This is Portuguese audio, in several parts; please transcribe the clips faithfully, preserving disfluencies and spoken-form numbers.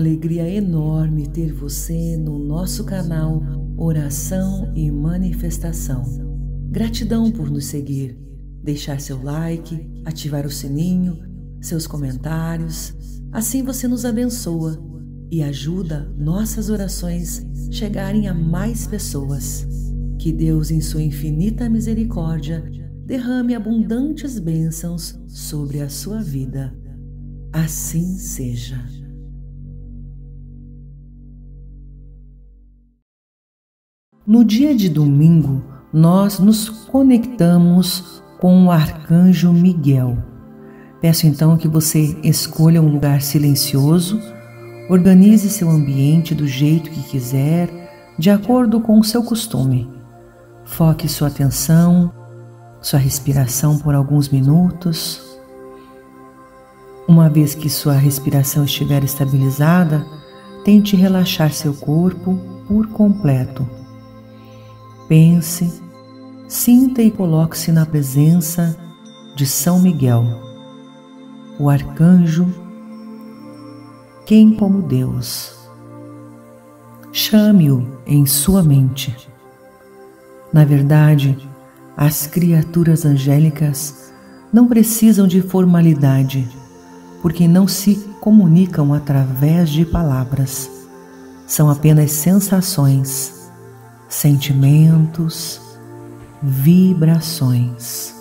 alegria enorme ter você no nosso canal Oração e Manifestação. Gratidão por nos seguir, deixar seu like, ativar o sininho, seus comentários. Assim você nos abençoa e ajuda nossas orações chegarem a mais pessoas. Que Deus, em sua infinita misericórdia, derrame abundantes bênçãos sobre a sua vida. Assim seja. No dia de domingo, nós nos conectamos com o Arcanjo Miguel. Peço então que você escolha um lugar silencioso, organize seu ambiente do jeito que quiser, de acordo com o seu costume. Foque sua atenção, sua respiração por alguns minutos. Uma vez que sua respiração estiver estabilizada, tente relaxar seu corpo por completo. Pense, sinta e coloque-se na presença de São Miguel, o arcanjo, quem como Deus. Chame-o em sua mente. Na verdade, as criaturas angélicas não precisam de formalidade, porque não se comunicam através de palavras. São apenas sensações, sentimentos, vibrações.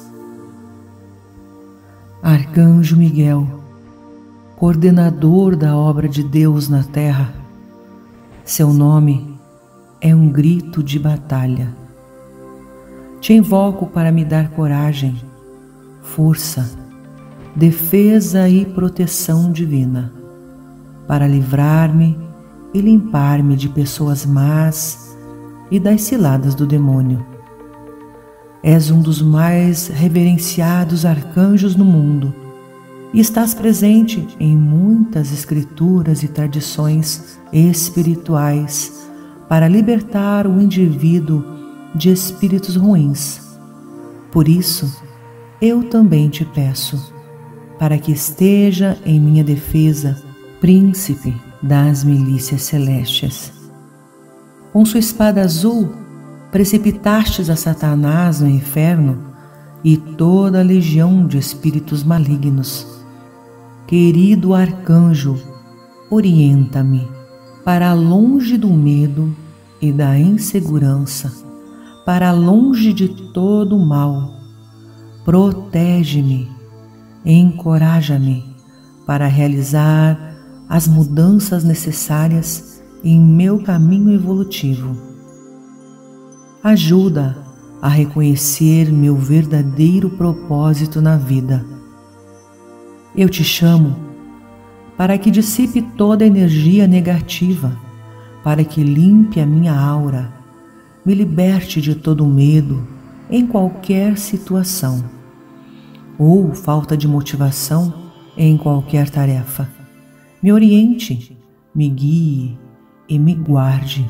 Arcanjo Miguel, coordenador da obra de Deus na Terra, seu nome é um grito de batalha. Te invoco para me dar coragem, força, defesa e proteção divina, para livrar-me e limpar-me de pessoas más e das ciladas do demônio. És um dos mais reverenciados arcanjos no mundo e estás presente em muitas escrituras e tradições espirituais para libertar o indivíduo de espíritos ruins. Por isso, eu também te peço, para que esteja em minha defesa, príncipe das milícias celestes. Com sua espada azul, precipitastes a Satanás no inferno e toda a legião de espíritos malignos. Querido arcanjo, orienta-me para longe do medo e da insegurança, para longe de todo o mal. Protege-me, encoraja-me para realizar as mudanças necessárias em meu caminho evolutivo. Ajuda a reconhecer meu verdadeiro propósito na vida. Eu te chamo para que dissipe toda a energia negativa, para que limpe a minha aura, me liberte de todo medo em qualquer situação, ou falta de motivação em qualquer tarefa. Me oriente, me guie e me guarde.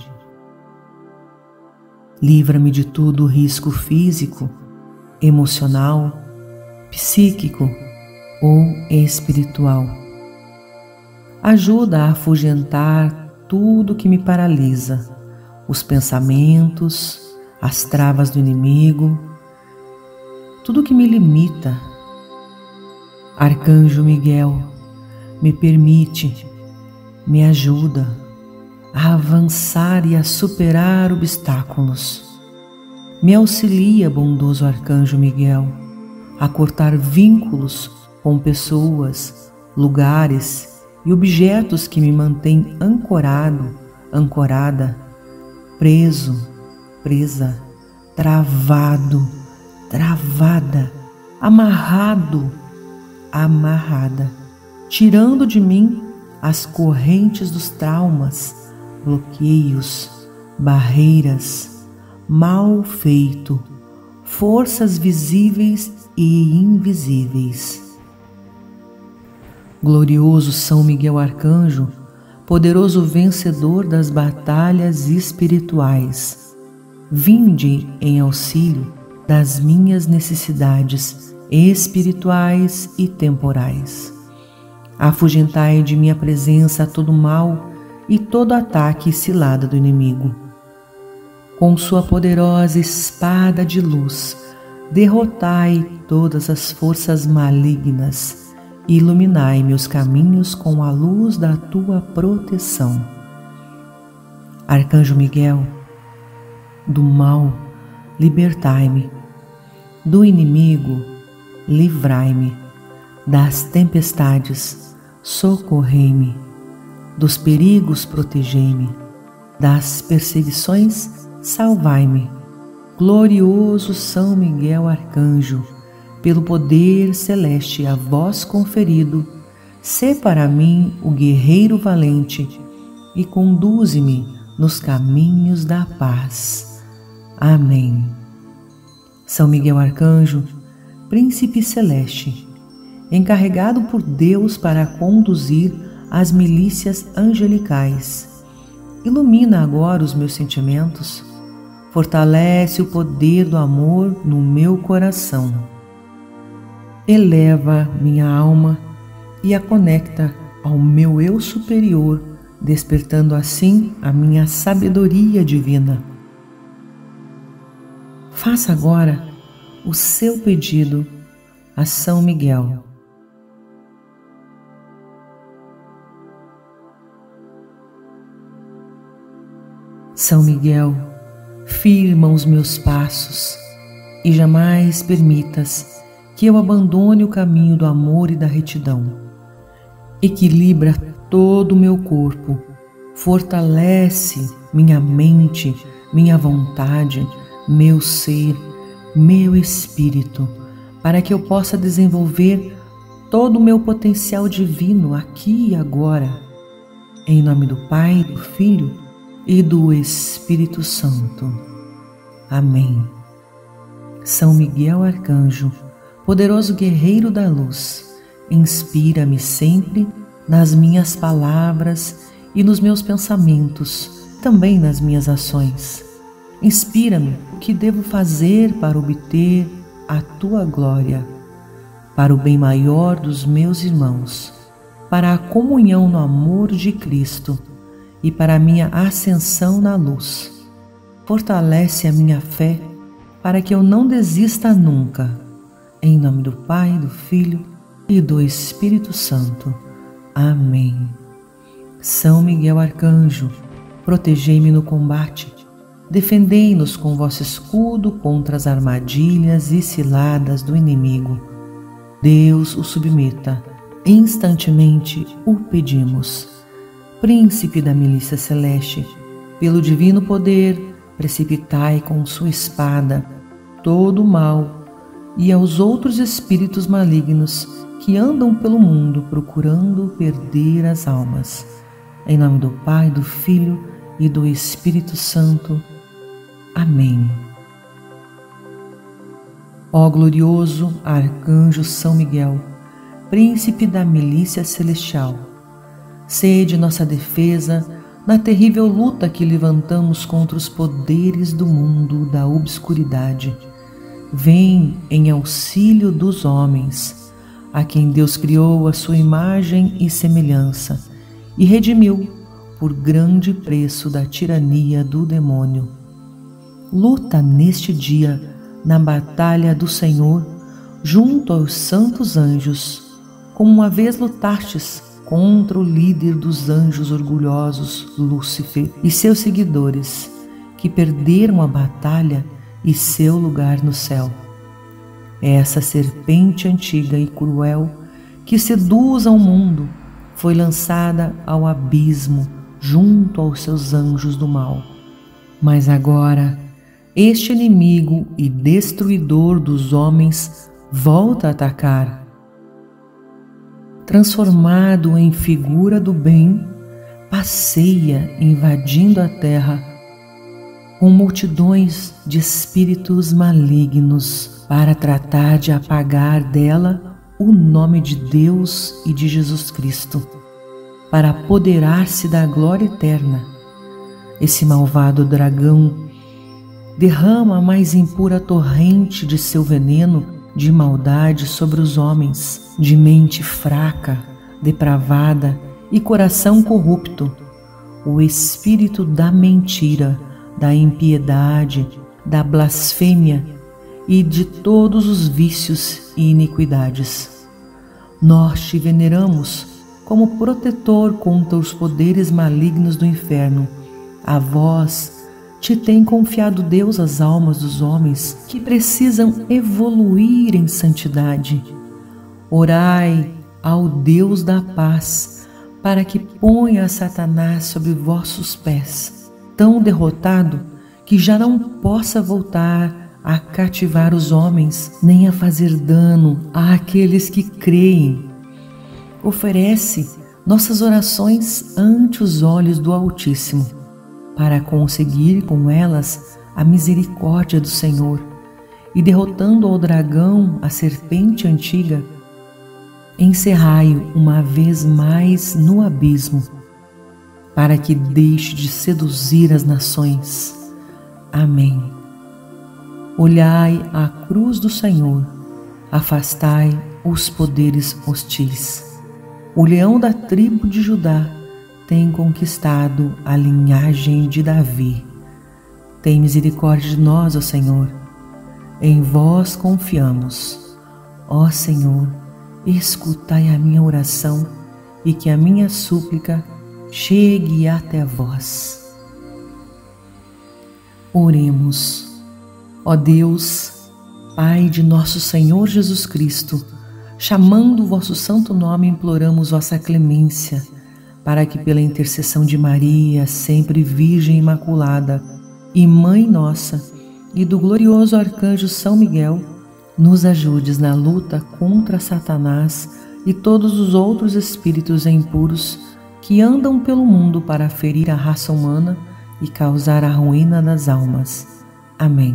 Livra-me de todo risco físico, emocional, psíquico ou espiritual. Ajuda a afugentar tudo que me paralisa, os pensamentos, as travas do inimigo, tudo que me limita. Arcanjo Miguel, me permite, me ajuda a avançar e a superar obstáculos. Me auxilia, bondoso Arcanjo Miguel, a cortar vínculos com pessoas, lugares e objetos que me mantêm ancorado, ancorada, preso, presa, travado, travada, amarrado, amarrada, tirando de mim as correntes dos traumas, bloqueios, barreiras, mal feito, forças visíveis e invisíveis. Glorioso São Miguel Arcanjo, poderoso vencedor das batalhas espirituais, vinde em auxílio das minhas necessidades espirituais e temporais. Afugentai de minha presença todo mal e todo ataque e cilada do inimigo. Com sua poderosa espada de luz, derrotai todas as forças malignas e iluminai meus caminhos com a luz da tua proteção. Arcanjo Miguel, do mal, libertai-me, do inimigo, livrai-me, das tempestades, socorrei-me, dos perigos, protegei-me, das perseguições, salvai-me. Glorioso São Miguel Arcanjo, pelo poder celeste a vós conferido, sê para mim o guerreiro valente e conduze-me nos caminhos da paz. Amém. São Miguel Arcanjo, príncipe celeste, encarregado por Deus para conduzir as milícias angelicais, ilumina agora os meus sentimentos, fortalece o poder do amor no meu coração, eleva minha alma e a conecta ao meu eu superior, despertando assim a minha sabedoria divina. Faça agora o seu pedido a São Miguel. São Miguel, firma os meus passos e jamais permitas que eu abandone o caminho do amor e da retidão. Equilibra todo o meu corpo, fortalece minha mente, minha vontade, meu ser, meu espírito, para que eu possa desenvolver todo o meu potencial divino aqui e agora. Em nome do Pai, do Filho e do Espírito Santo. Amém. São Miguel Arcanjo, poderoso guerreiro da luz, inspira-me sempre nas minhas palavras e nos meus pensamentos, também nas minhas ações. Inspira-me o que devo fazer para obter a tua glória, para o bem maior dos meus irmãos, para a comunhão no amor de Cristo e para a minha ascensão na luz. Fortalece a minha fé para que eu não desista nunca. Em nome do Pai, do Filho e do Espírito Santo. Amém. São Miguel Arcanjo, protegei-me no combate, defendei-nos com vosso escudo contra as armadilhas e ciladas do inimigo. Deus o submeta, instantemente o pedimos. Príncipe da milícia celeste, pelo divino poder, precipitai com sua espada todo o mal e aos outros espíritos malignos que andam pelo mundo procurando perder as almas. Em nome do Pai, do Filho e do Espírito Santo. Amém. Ó glorioso Arcanjo São Miguel, príncipe da milícia celestial, sede nossa defesa na terrível luta que levantamos contra os poderes do mundo da obscuridade. Vem em auxílio dos homens, a quem Deus criou a sua imagem e semelhança e redimiu por grande preço da tirania do demônio. Luta neste dia na batalha do Senhor junto aos santos anjos, como uma vez lutastes contra o líder dos anjos orgulhosos, Lúcifer, e seus seguidores, que perderam a batalha e seu lugar no céu. Essa serpente antiga e cruel, que seduz ao mundo, foi lançada ao abismo junto aos seus anjos do mal. Mas agora, este inimigo e destruidor dos homens volta a atacar. Transformado em figura do bem, passeia invadindo a terra com multidões de espíritos malignos para tratar de apagar dela o nome de Deus e de Jesus Cristo, para apoderar-se da glória eterna. Esse malvado dragão derrama a mais impura torrente de seu veneno de maldade sobre os homens, de mente fraca, depravada e coração corrupto, o espírito da mentira, da impiedade, da blasfêmia e de todos os vícios e iniquidades. Nós te veneramos como protetor contra os poderes malignos do inferno. A vós te tem confiado Deus as almas dos homens que precisam evoluir em santidade. Orai ao Deus da paz, para que ponha Satanás sobre vossos pés, tão derrotado que já não possa voltar a cativar os homens, nem a fazer dano àqueles que creem. Oferece nossas orações ante os olhos do Altíssimo, para conseguir com elas a misericórdia do Senhor, e derrotando ao dragão, a serpente antiga, encerrai-o uma vez mais no abismo, para que deixe de seduzir as nações. Amém. Olhai a cruz do Senhor, afastai os poderes hostis. O leão da tribo de Judá tem conquistado a linhagem de Davi. Tem misericórdia de nós, ó Senhor. Em vós confiamos. Ó Senhor, escutai a minha oração e que a minha súplica chegue até vós. Oremos. Ó Deus, Pai de nosso Senhor Jesus Cristo, chamando o vosso santo nome, imploramos vossa clemência, para que pela intercessão de Maria, sempre Virgem Imaculada, e Mãe nossa, e do glorioso arcanjo São Miguel, nos ajudes na luta contra Satanás e todos os outros espíritos impuros que andam pelo mundo para ferir a raça humana e causar a ruína das almas. Amém.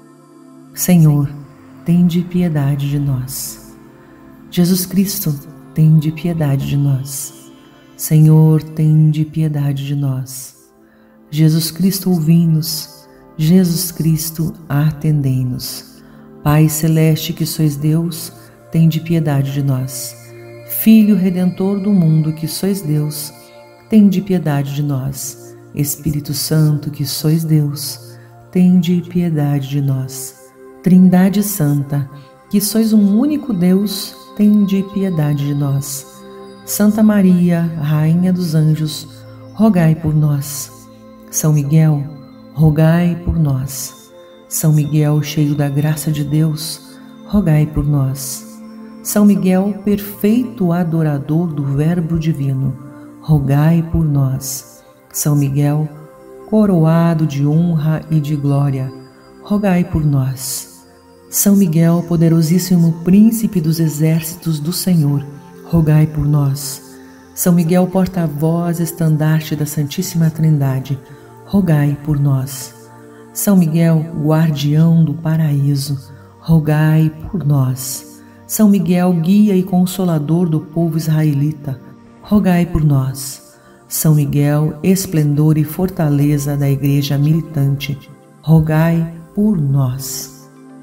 Senhor, tende piedade de nós. Jesus Cristo, tende piedade de nós. Senhor, tende piedade de nós. Jesus Cristo, ouvi-nos. Jesus Cristo, atendei-nos. Pai celeste que sois Deus, tende piedade de nós. Filho Redentor do mundo que sois Deus, tende piedade de nós. Espírito Santo que sois Deus, tende piedade de nós. Trindade Santa, que sois um único Deus, tende piedade de nós. Santa Maria, Rainha dos Anjos, rogai por nós. São Miguel, rogai por nós. São Miguel, cheio da graça de Deus, rogai por nós. São Miguel, perfeito adorador do Verbo Divino, rogai por nós. São Miguel, coroado de honra e de glória, rogai por nós. São Miguel, poderosíssimo príncipe dos exércitos do Senhor, rogai por nós. São Miguel, porta-voz, estandarte da Santíssima Trindade, rogai por nós. São Miguel, guardião do paraíso, rogai por nós. São Miguel, guia e consolador do povo israelita, rogai por nós. São Miguel, esplendor e fortaleza da Igreja militante, rogai por nós.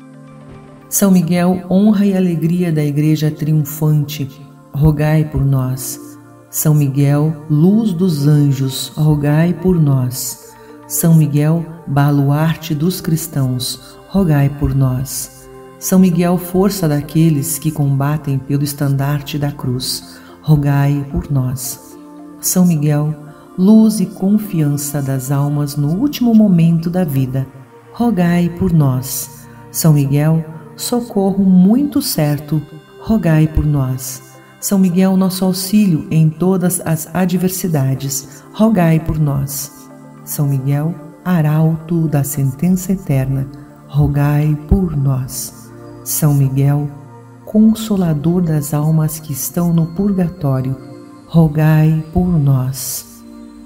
São Miguel, honra e alegria da Igreja triunfante, rogai por nós. São Miguel, luz dos anjos, rogai por nós. São Miguel, baluarte dos cristãos, rogai por nós. São Miguel, força daqueles que combatem pelo estandarte da cruz, rogai por nós. São Miguel, luz e confiança das almas no último momento da vida, rogai por nós. São Miguel, socorro muito certo, rogai por nós. São Miguel, nosso auxílio em todas as adversidades, rogai por nós. São Miguel, arauto da sentença eterna, rogai por nós. São Miguel, consolador das almas que estão no purgatório, rogai por nós.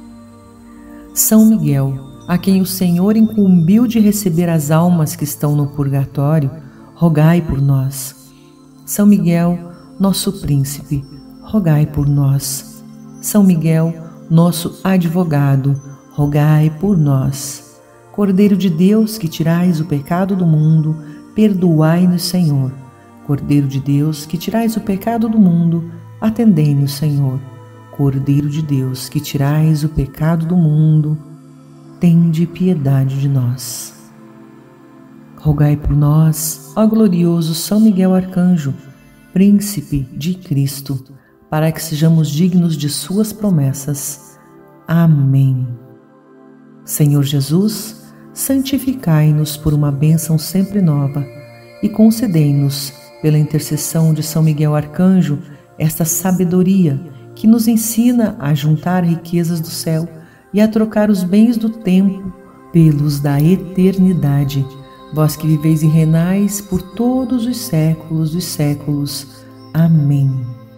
São Miguel, a quem o Senhor incumbiu de receber as almas que estão no purgatório, rogai por nós. São Miguel, nosso príncipe, rogai por nós. São Miguel, nosso advogado, rogai por nós. Cordeiro de Deus, que tirais o pecado do mundo, perdoai-nos, Senhor. Cordeiro de Deus, que tirais o pecado do mundo, atendei-nos, Senhor. Cordeiro de Deus, que tirais o pecado do mundo, tende piedade de nós. Rogai por nós, ó glorioso São Miguel Arcanjo, Príncipe de Cristo, para que sejamos dignos de suas promessas. Amém. Senhor Jesus, santificai-nos por uma bênção sempre nova e concedei-nos, pela intercessão de São Miguel Arcanjo, esta sabedoria que nos ensina a juntar riquezas do céu e a trocar os bens do tempo pelos da eternidade. Vós que viveis e reinais por todos os séculos dos séculos. Amém.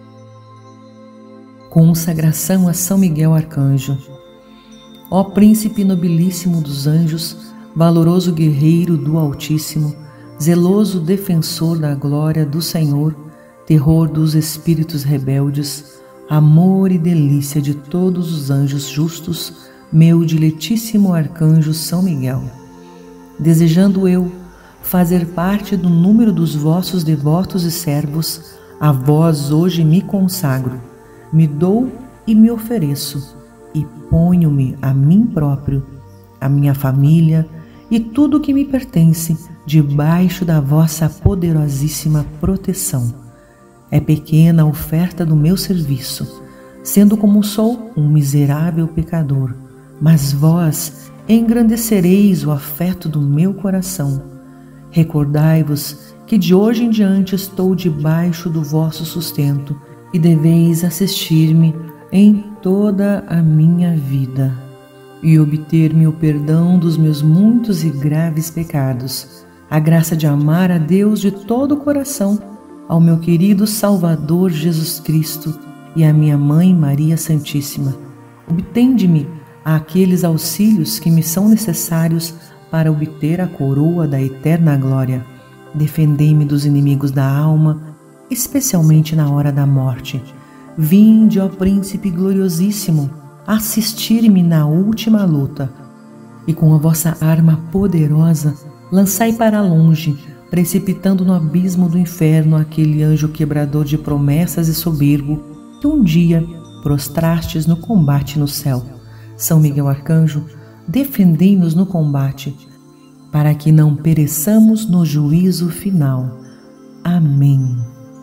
Consagração a São Miguel Arcanjo. Ó Príncipe nobilíssimo dos anjos, valoroso guerreiro do Altíssimo, zeloso defensor da glória do Senhor, terror dos espíritos rebeldes, amor e delícia de todos os anjos justos, meu diletíssimo arcanjo São Miguel. Desejando eu fazer parte do número dos vossos devotos e servos, a vós hoje me consagro, me dou e me ofereço, e ponho-me a mim próprio, a minha família e tudo o que me pertence debaixo da vossa poderosíssima proteção. É pequena a oferta do meu serviço, sendo como sou um miserável pecador, mas vós engrandecereis o afeto do meu coração. Recordai-vos que de hoje em diante estou debaixo do vosso sustento e deveis assistir-me em toda a minha vida e obter-me o perdão dos meus muitos e graves pecados, a graça de amar a Deus de todo o coração, ao meu querido Salvador Jesus Cristo e à minha Mãe Maria Santíssima. Obtende-me aqueles auxílios que me são necessários para obter a coroa da eterna glória. Defendei-me dos inimigos da alma, especialmente na hora da morte. Vinde, ó Príncipe gloriosíssimo, assistir-me na última luta, e com a vossa arma poderosa lançai para longe, precipitando no abismo do inferno aquele anjo quebrador de promessas e soberbo que um dia prostrastes no combate no céu. São Miguel Arcanjo, defendei-nos no combate, para que não pereçamos no juízo final. Amém.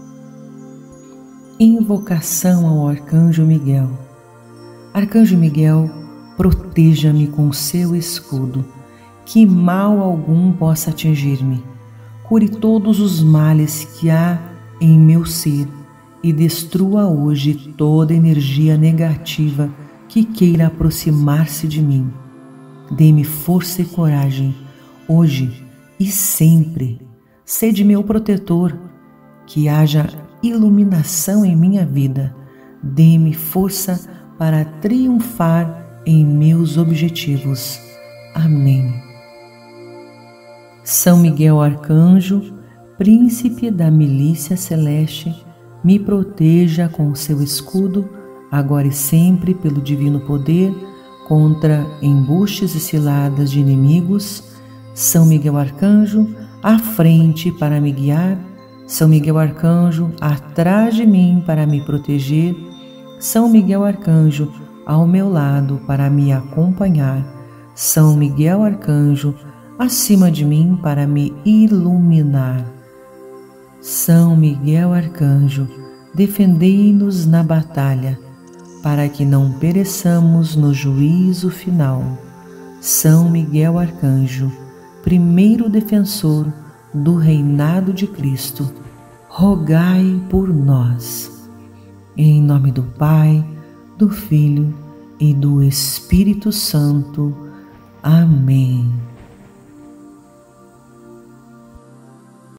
Invocação ao Arcanjo Miguel. Arcanjo Miguel, proteja-me com seu escudo, que mal algum possa atingir-me. Cure todos os males que há em meu ser e destrua hoje toda energia negativa que queira aproximar-se de mim. Dê-me força e coragem, hoje e sempre. Sede meu protetor, que haja iluminação em minha vida. Dê-me força para triunfar em meus objetivos. Amém. São Miguel Arcanjo, Príncipe da milícia celeste, me proteja com seu escudo, agora e sempre pelo divino poder, contra embustes e ciladas de inimigos. São Miguel Arcanjo, à frente para me guiar. São Miguel Arcanjo, atrás de mim para me proteger. São Miguel Arcanjo, ao meu lado para me acompanhar. São Miguel Arcanjo, acima de mim para me iluminar. São Miguel Arcanjo, defendei-nos na batalha, para que não pereçamos no juízo final. São Miguel Arcanjo, primeiro defensor do reinado de Cristo, rogai por nós. Em nome do Pai, do Filho e do Espírito Santo. Amém.